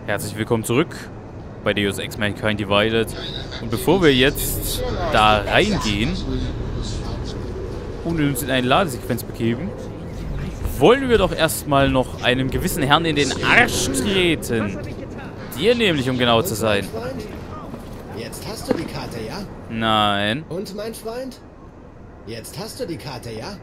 Herzlich willkommen zurück bei Deus Ex Mankind Divided. Und bevor wir jetzt da reingehen und uns in eine Ladesequenz begeben, wollen wir doch erstmal noch einem gewissen Herrn in den Arsch treten. Dir nämlich, um genau zu sein. Jetzt hast du die Karte, ja? Nein. Und, mein Freund? Jetzt hast du die Karte, ja?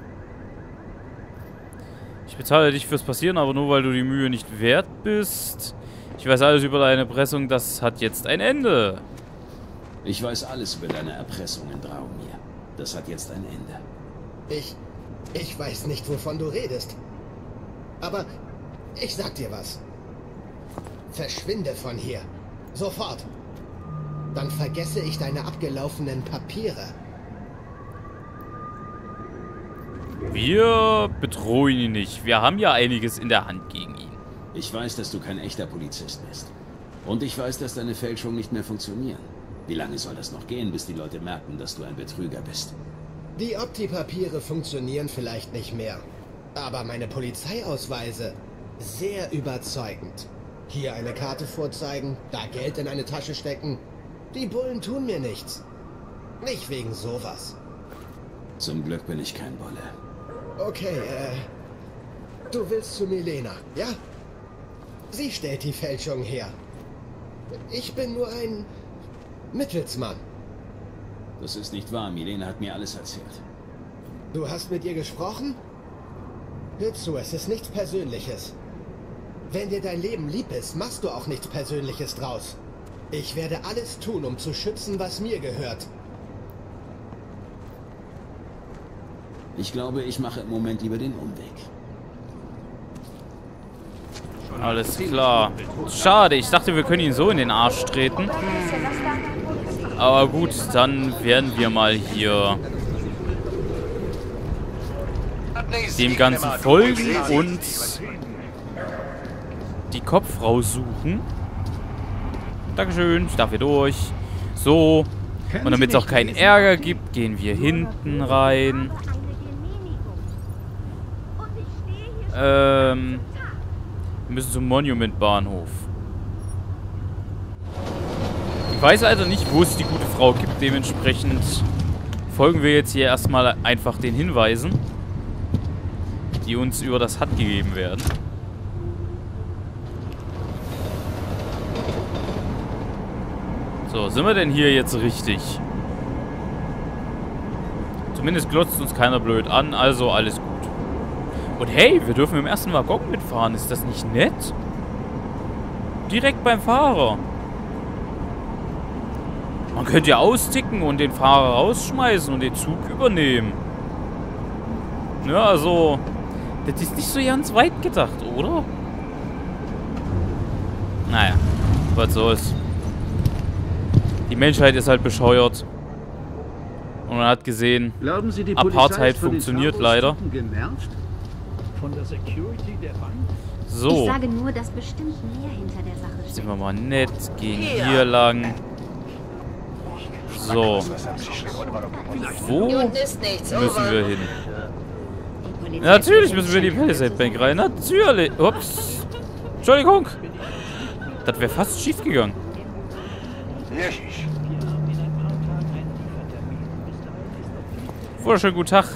Ich bezahle dich fürs Passieren, aber nur weil du die Mühe nicht wert bist. Ich weiß alles über deine Erpressung, das hat jetzt ein Ende. Ich weiß alles über deine Erpressung in Draumir. Das hat jetzt ein Ende. Ich weiß nicht, wovon du redest. Aber ich sag dir was. Verschwinde von hier. Sofort. Dann vergesse ich deine abgelaufenen Papiere. Wir bedrohen ihn nicht. Wir haben ja einiges in der Hand gegen ihn. Ich weiß, dass du kein echter Polizist bist. Und ich weiß, dass deine Fälschungen nicht mehr funktionieren. Wie lange soll das noch gehen, bis die Leute merken, dass du ein Betrüger bist? Die Opti-Papiere funktionieren vielleicht nicht mehr. Aber meine Polizeiausweise sehr überzeugend. Hier eine Karte vorzeigen, da Geld in eine Tasche stecken. Die Bullen tun mir nichts. Nicht wegen sowas. Zum Glück bin ich kein Bolle. Okay, du willst zu Milena, ja? Sie stellt die Fälschung her. Ich bin nur ein Mittelsmann. Das ist nicht wahr. Milena hat mir alles erzählt. Du hast mit ihr gesprochen? Hör zu, es ist nichts Persönliches. Wenn dir dein Leben lieb ist, machst du auch nichts Persönliches draus. Ich werde alles tun, um zu schützen, was mir gehört. Ich glaube, ich mache im Moment lieber den Umweg. Alles klar. Schade, ich dachte, wir können ihn so in den Arsch treten. Aber gut, dann werden wir mal hier dem Ganzen folgen und die Kopf raussuchen. Dankeschön, ich darf hier durch. So, und damit es auch keinen Ärger gibt, gehen wir hinten rein. Wir müssen zum Monument-Bahnhof. Ich weiß also nicht, wo es die gute Frau gibt. Dementsprechend folgen wir jetzt hier erstmal einfach den Hinweisen, die uns über das HUD gegeben werden. So, sind wir denn hier jetzt richtig? Zumindest glotzt uns keiner blöd an, also alles gut. Und hey, wir dürfen im ersten Waggon mitfahren. Ist das nicht nett? Direkt beim Fahrer. Man könnte ja austicken und den Fahrer rausschmeißen und den Zug übernehmen. Ja, also, das ist nicht so ganz weit gedacht, oder? Naja, was soll's. Die Menschheit ist halt bescheuert. Und man hat gesehen, Apartheid funktioniert leider. Von der Security der Bank? So. Ich sage nur, dass bestimmt mehr hinter der Sache steht. Sind wir mal nett, gehen hier lang. So. Wo müssen wir hin? Ja, natürlich müssen wir in die Palisade Bank rein. Natürlich. Ups. Entschuldigung. Das wäre fast schief gegangen. Wunderschönen guten Tag.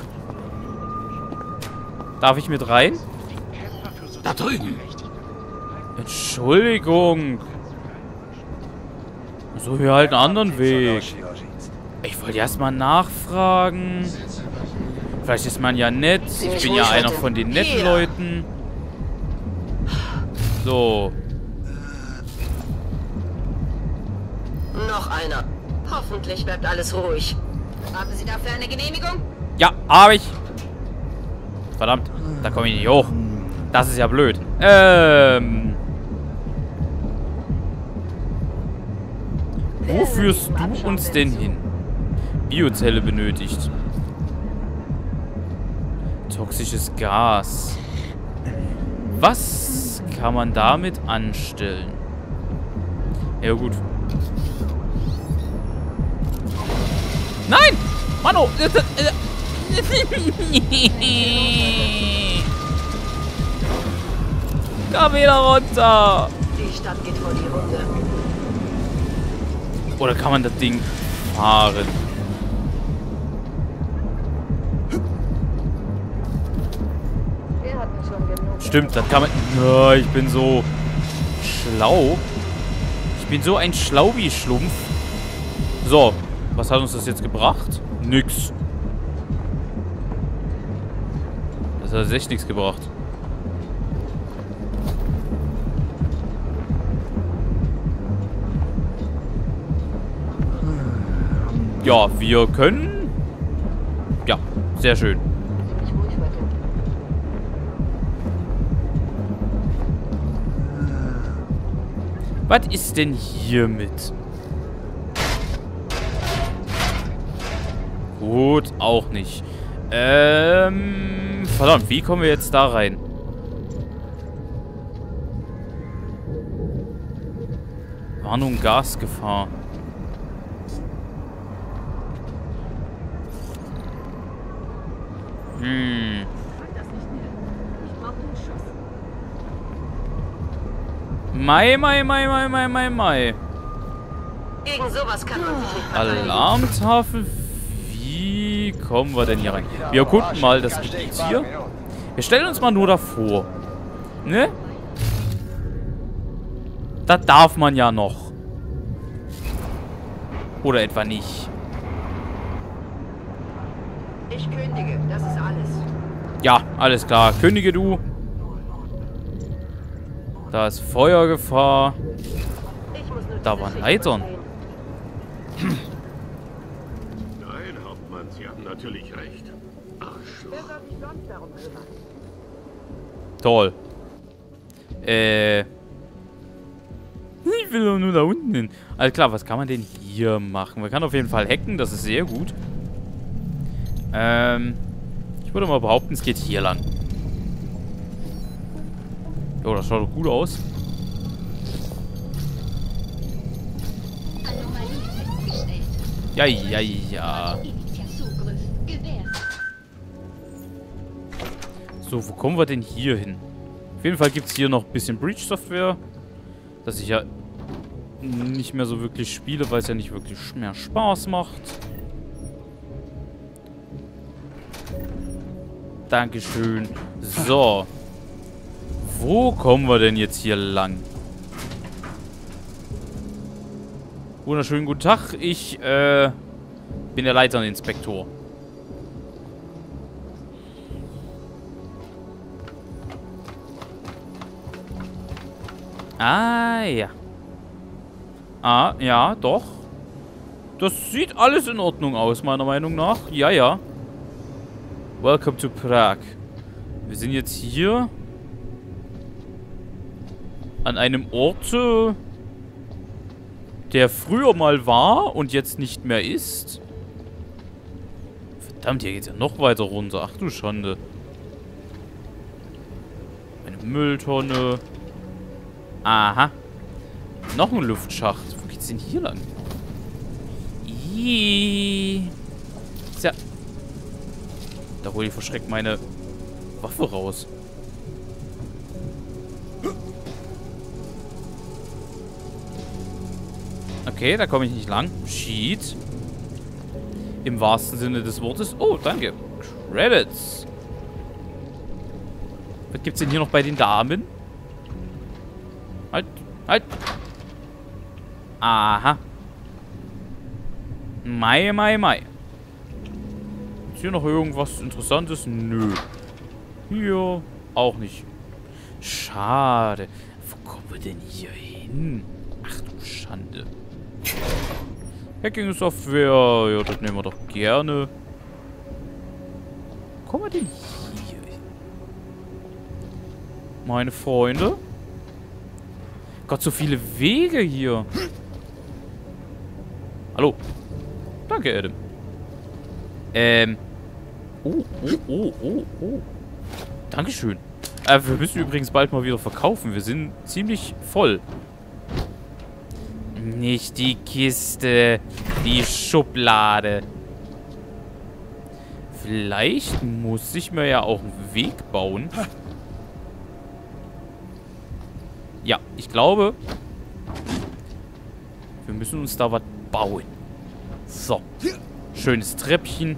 Darf ich mit rein? Da drüben. Entschuldigung. So, hier halt einen anderen Weg. Ich wollte erst mal nachfragen. Vielleicht ist man ja nett. Ich bin ja einer von den netten Leuten. So. Noch einer. Hoffentlich bleibt alles ruhig. Haben Sie dafür eine Genehmigung? Ja, habe ich. Verdammt, da komme ich nicht hoch. Das ist ja blöd. Wo führst du uns denn hin? Biozelle benötigt. Toxisches Gas. Was kann man damit anstellen? Ja gut. Nein! Mano! Komm wieder runter! Die Stadt geht vor die Hunde. Oder kann man das Ding fahren? Wir hatten schon genug. Stimmt, das kann man... Ja, ich bin so schlau. Ich bin so ein Schlaubi-Schlumpf. So, was hat uns das jetzt gebracht? Nix. Das hat echt nichts gebracht. Ja, wir können... Ja, sehr schön. Ziemlich ruhig heute. Was ist denn hier mit? Gut, auch nicht. Verdammt, wie kommen wir jetzt da rein? Warnung, Gasgefahr. Mai. Gegen sowas kann man sich nicht verteidigen. Alarmtafel. Wie kommen wir denn hier rein? Wir erkunden mal das Gebiet hier. Wir stellen uns mal nur davor. Ne? Das darf man ja noch. Oder etwa nicht. Ich kündige, das ist alles. Ja, alles klar. Kündige du. Da ist Feuergefahr. Ich muss nur Da diese waren Schicht Leitern. überstehen. Nein, Hauptmann, Sie haben natürlich recht. Arschloch. Wer soll sich sonst darum kümmern? Toll. Ich will doch nur da unten hin. Alles klar, was kann man denn hier machen? Man kann auf jeden Fall hacken, das ist sehr gut. Ich würde mal behaupten, es geht hier lang. Jo, das schaut doch gut aus. Ja. So, wo kommen wir denn hier hin? Auf jeden Fall gibt es hier noch ein bisschen Breach-Software. Das ich ja nicht mehr so wirklich spiele, weil es ja nicht wirklich mehr Spaß macht. Dankeschön. So. Wo kommen wir denn jetzt hier lang? Wunderschönen guten Tag. Ich bin der Leiterninspektor. Ah, ja. Ah, ja, doch. Das sieht alles in Ordnung aus, meiner Meinung nach. Ja, ja. Welcome to Prag. Wir sind jetzt hier an einem Ort, der früher mal war und jetzt nicht mehr ist. Verdammt, hier geht's ja noch weiter runter. Ach du Schande. Eine Mülltonne. Aha. Noch ein Luftschacht. Wo geht's denn hier lang? Tja. Da hole ich verschreckt meine Waffe raus. Okay, da komme ich nicht lang. Cheat. Im wahrsten Sinne des Wortes. Oh, danke. Credits. Was gibt's denn hier noch bei den Damen? Halt. Halt. Aha. Mai. Ist hier noch irgendwas Interessantes? Nö. Hier auch nicht. Schade. Wo kommen wir denn hier hin? Ach du Schande. Hacking-Software. Ja, das nehmen wir doch gerne. Wo kommen wir denn hier hin? Meine Freunde? Gott, so viele Wege hier. Hallo. Danke, Adam. Oh. Dankeschön. Wir müssen übrigens bald mal wieder verkaufen. Wir sind ziemlich voll. Nicht die Kiste. Die Schublade. Vielleicht muss ich mir ja auch einen Weg bauen. Ja, ich glaube, wir müssen uns da was bauen. So. Schönes Treppchen.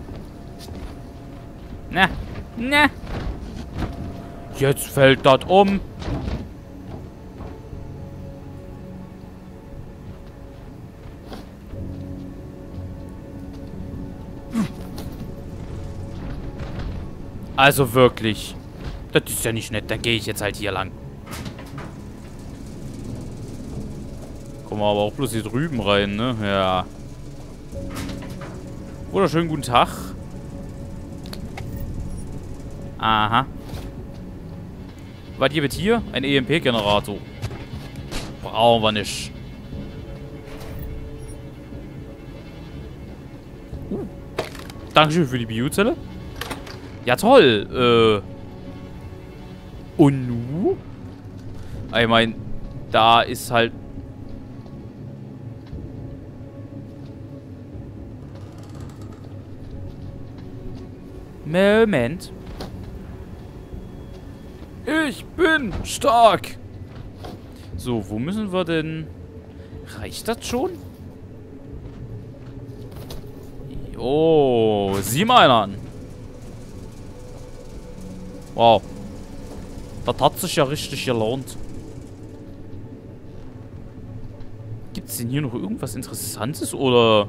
Na. Na. Jetzt fällt das um. Also wirklich. Das ist ja nicht nett. Dann gehe ich jetzt halt hier lang. Kommen wir aber auch bloß hier drüben rein, ne? Ja. Wunderschönen guten Tag. Aha. Was hier mit hier? Ein EMP-Generator. Brauchen wir nicht. Dankeschön für die Biozelle. Ja, toll. Und nu? Ich meine, da ist halt... Moment. Ich bin stark. So, wo müssen wir denn... Reicht das schon? Oh, sieh mal einer an. Wow. Das hat sich ja richtig gelohnt. Gibt es denn hier noch irgendwas Interessantes oder...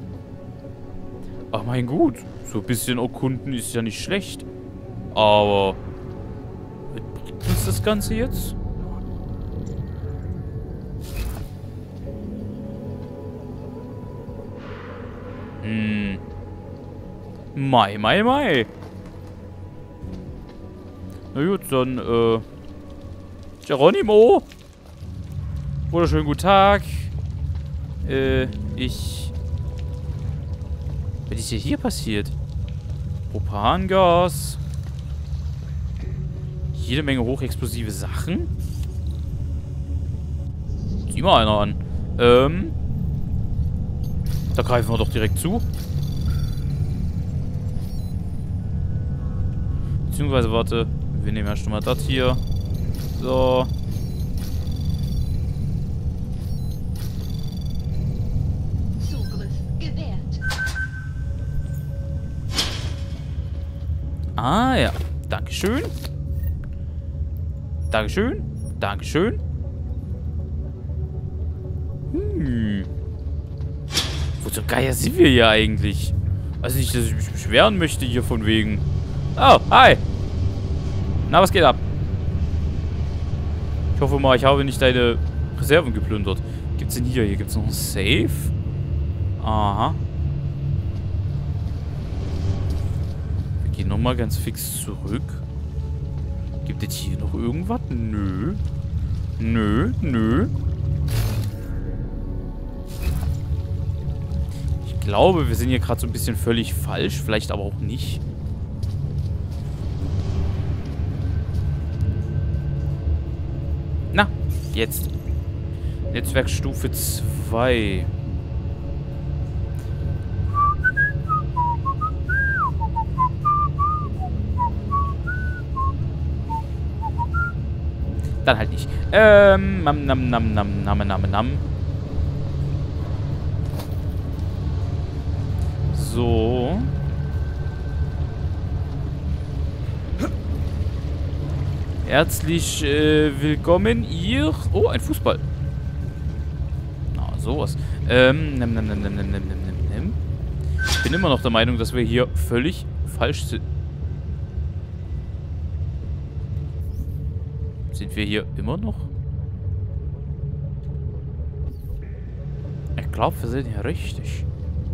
Ach mein Gott. So ein bisschen erkunden ist ja nicht schlecht. Aber... Was bringt uns das Ganze jetzt? Mai. Na gut, dann, Geronimo? Wunderschönen guten Tag. Was ist hier passiert? Propangas. Jede Menge hochexplosive Sachen. Sieh mal einer an. Da greifen wir doch direkt zu. Beziehungsweise, warte. Wir nehmen erst mal das hier. So. Zugriff gewährt. Ah, ja. Dankeschön. Dankeschön. Dankeschön. Wo zum Geier sind wir hier eigentlich? Also nicht, dass ich mich beschweren möchte hier von wegen. Oh, hi. Na, was geht ab? Ich hoffe mal, ich habe nicht deine Reserven geplündert. Gibt's denn hier? Hier gibt's noch ein Safe. Aha. Wir gehen nochmal ganz fix zurück. Gibt es hier noch irgendwas? Nö. Nö. Ich glaube, wir sind hier gerade so ein bisschen völlig falsch. Vielleicht aber auch nicht. Na, jetzt. Netzwerkstufe 2. Dann halt nicht. Nam. So. Herzlich willkommen, ihr... Oh, ein Fußball. Na, sowas. Ich bin immer noch der Meinung, dass wir hier völlig falsch sind. Sind wir hier immer noch? Ich glaube, wir sind hier richtig.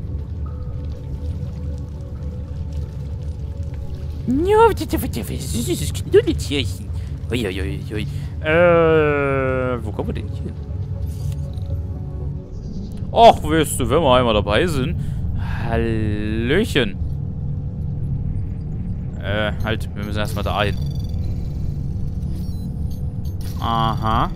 Ja, süßes Knuddeltierchen. Uiuiui. Wo kommen wir denn hier hin? Ach, weißt du, wenn wir einmal dabei sind. Hallöchen. Halt, wir müssen erstmal da hin. Aha.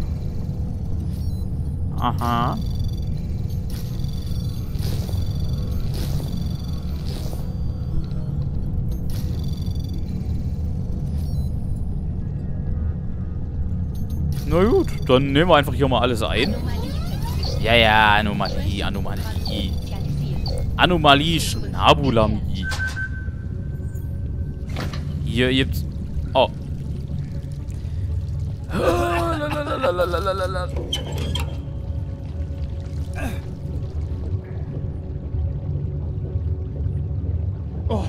Na gut, dann nehmen wir einfach hier mal alles ein. Ja, ja, Anomalie, Anomalie. Anomalie, Schnabulamie. Hier gibt's... Oh. Oh.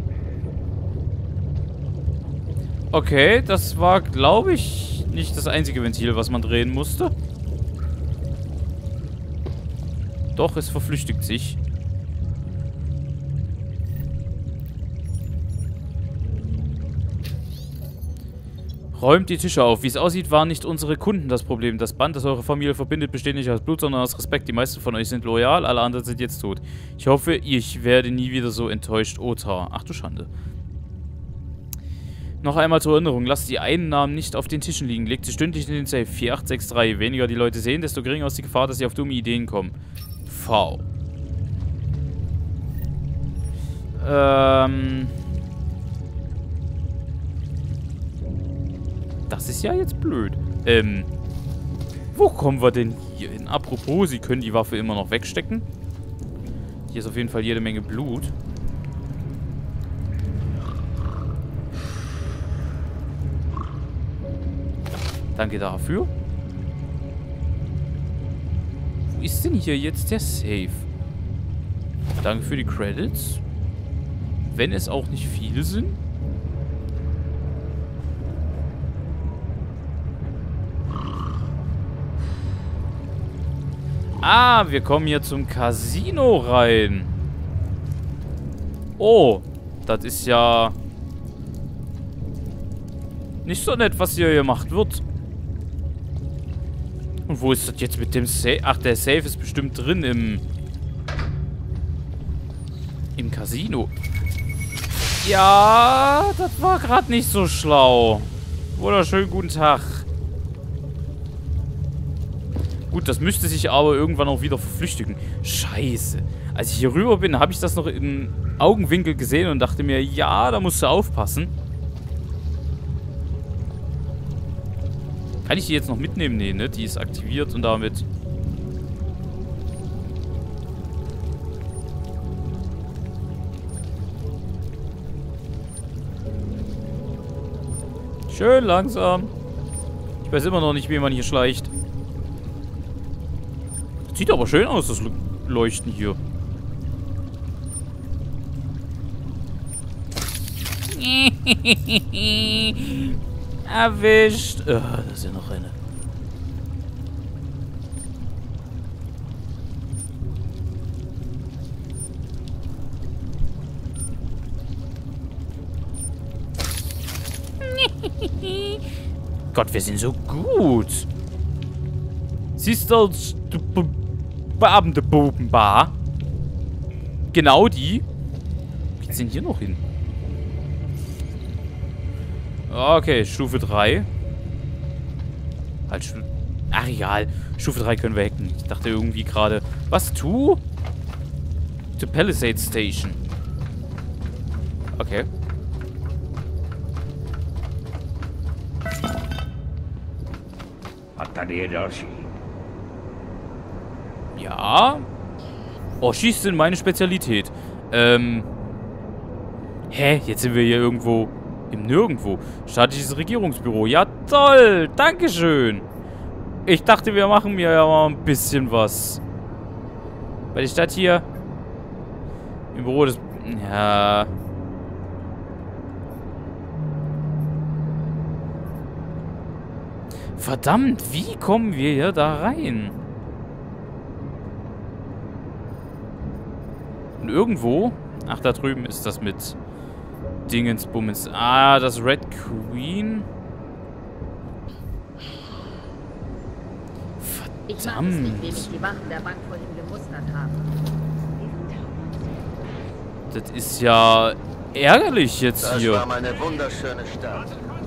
Okay, das war, glaube ich, nicht das einzige Ventil, was man drehen musste. Doch, es verflüchtigt sich. Räumt die Tische auf. Wie es aussieht, waren nicht unsere Kunden das Problem. Das Band, das eure Familie verbindet, besteht nicht aus Blut, sondern aus Respekt. Die meisten von euch sind loyal, alle anderen sind jetzt tot. Ich hoffe, ich werde nie wieder so enttäuscht. Otar. Ach du Schande. Noch einmal zur Erinnerung, lasst die Einnahmen nicht auf den Tischen liegen. Legt sie stündlich in den Safe. 4863. Je weniger die Leute sehen, desto geringer ist die Gefahr, dass sie auf dumme Ideen kommen. V. Das ist ja jetzt blöd. Wo kommen wir denn hier hin? Apropos, sie können die Waffe immer noch wegstecken. Hier ist auf jeden Fall jede Menge Blut. Danke dafür. Wo ist denn hier jetzt der Safe? Danke für die Credits. Wenn es auch nicht viele sind. Ah, wir kommen hier zum Casino rein. Oh, das ist ja nicht so nett, was hier gemacht wird. Und wo ist das jetzt mit dem Safe? Ach, der Safe ist bestimmt drin im Casino. Ja, das war gerade nicht so schlau. Wunderschönen guten Tag. Gut, das müsste sich aber irgendwann auch wieder verflüchtigen. Scheiße. Als ich hier rüber bin, habe ich das noch im Augenwinkel gesehen und dachte mir, ja, da musst du aufpassen. Kann ich die jetzt noch mitnehmen? Nee, ne? Die ist aktiviert und damit... Schön langsam. Ich weiß immer noch nicht, wie man hier schleicht. Sieht aber schön aus, das Leuchten hier. Erwischt. Da ist ja noch eine. Gott, wir sind so gut. Siehst du, Beamte-Bubenbar. Genau die. Wie geht's denn hier noch hin? Okay, Stufe 3. Halt, ach egal. Stufe 3 können wir hacken. Ich dachte irgendwie gerade. Was tu? To Palisade Station. Okay. Ja. Oshis sind meine Spezialität. Hä? Jetzt sind wir hier irgendwo im Nirgendwo. Staatliches Regierungsbüro. Ja, toll. Dankeschön. Ich dachte, wir machen mir ja mal ein bisschen was. Weil die Stadt hier im Büro des... Ja... Verdammt, wie kommen wir hier da rein? Und irgendwo... Ach, da drüben ist das mit Dingensbummens. Ah, das Red Queen. Verdammt. Ich weiß nicht, wem ich die Wachen der Bank vorhin gemustert habe. Das ist ja ärgerlich jetzt hier. Das war meine wunderschöne Stadt.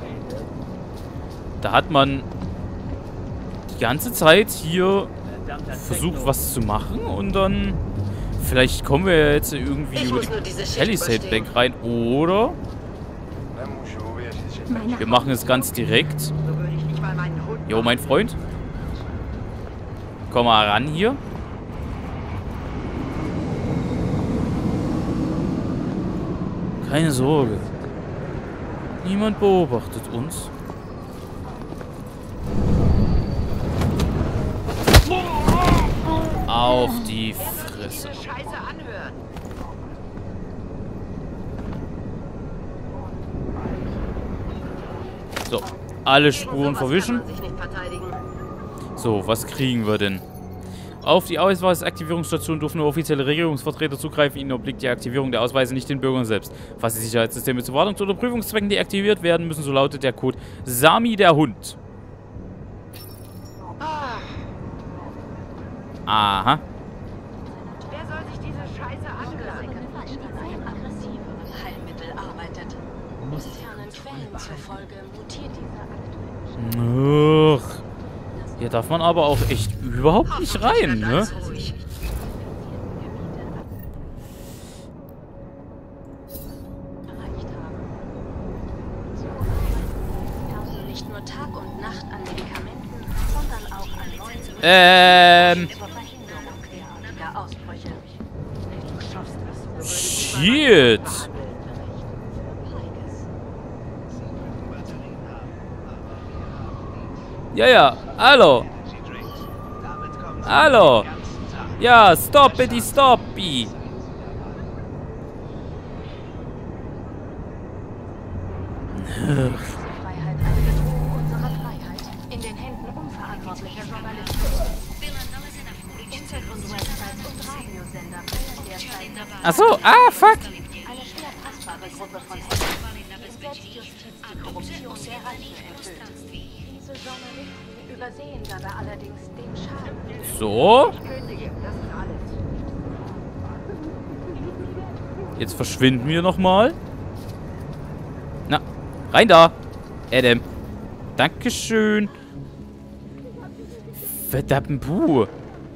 Da hat man die ganze Zeit hier versucht, was zu machen und dann... Vielleicht kommen wir ja jetzt irgendwie über die Palisade Bank rein, oder? Wir machen es ganz direkt. So würde ich nicht mal meinen Hund Jo, mein Freund. Komm mal ran hier. Keine Sorge. Niemand beobachtet uns. Auf die Fresse. So, alle Spuren verwischen. So, was kriegen wir denn? Auf die Ausweisaktivierungsstation dürfen nur offizielle Regierungsvertreter zugreifen. Ihnen obliegt die Aktivierung der Ausweise nicht den Bürgern selbst. Falls die Sicherheitssysteme zu Wartungs- oder Prüfungszwecken deaktiviert werden müssen, so lautet der Code Sami der Hund. Aha. Wer soll sich diese Scheiße anhören? Heilmittel arbeitet. Externen Quellen zufolge mutiert dieser Ach. Hier darf man aber auch echt überhaupt nicht rein, ne? nicht nur Tag und Nacht an Medikamenten, sondern auch an neuen zur Verhinderung derartiger Ausbrüche. Du schaffst das. Shit. Ja, ja. Hallo. Hallo. Ja, stoppi. Freiheit eine Bedrohung unserer Freiheit. In den Händen unverantwortlicher Journalisten. Hintergrundwebsites und Radiosender bringen derzeit Ach so, fuck. eine schwer fassbare Gruppe von Hackern, die Selbstjustiz die Korruption der Reichen erfüllt. Diese Journalisten übersehen dabei allerdings den Schaden. So. Könige, das ist alles. Jetzt verschwinden wir nochmal. Na, rein da. Adam. Dankeschön. Verdammt Puh.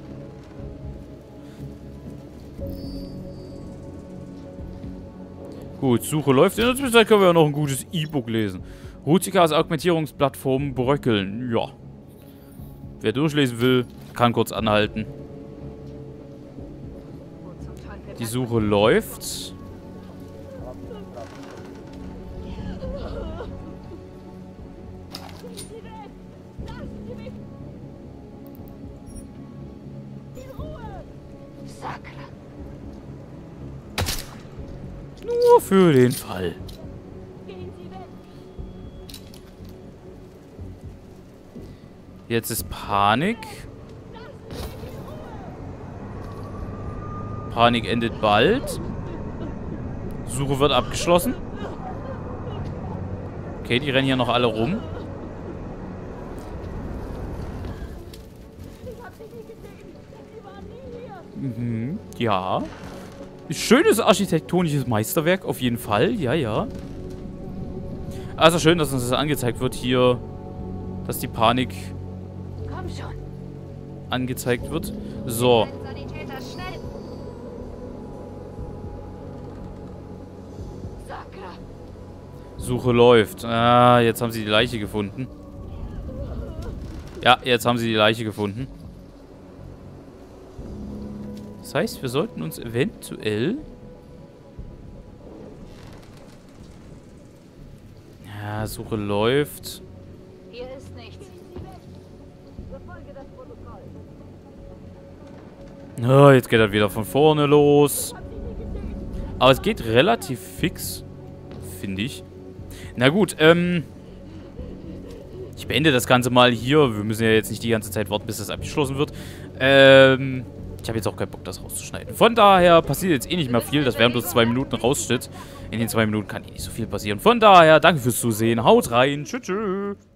Gut, Suche läuft. In der Zwischenzeit können wir ja noch ein gutes E-Book lesen. Rutikas Augmentierungsplattform bröckeln. Ja. Wer durchlesen will, kann kurz anhalten. Die Suche läuft. Nur für den Fall. Jetzt ist Panik. Panik endet bald. Suche wird abgeschlossen. Okay, die rennen hier noch alle rum. Mhm, ja. Schönes architektonisches Meisterwerk, auf jeden Fall. Ja, ja. Also schön, dass uns das angezeigt wird hier. Dass die Panik angezeigt wird. So. Suche läuft. Ah, jetzt haben sie die Leiche gefunden. Ja, jetzt haben sie die Leiche gefunden. Das heißt, wir sollten uns eventuell... Ja, Suche läuft. Hier ist nichts. Oh, jetzt geht er wieder von vorne los. Aber es geht relativ fix, finde ich. Na gut, ich beende das Ganze mal hier. Wir müssen ja jetzt nicht die ganze Zeit warten, bis das abgeschlossen wird. Ich habe jetzt auch keinen Bock, das rauszuschneiden. Von daher passiert jetzt eh nicht mehr viel. Das wären bloß 2 Minuten Rausschnitt. In den 2 Minuten kann eh nicht so viel passieren. Von daher, danke fürs Zusehen. Haut rein. Tschüss.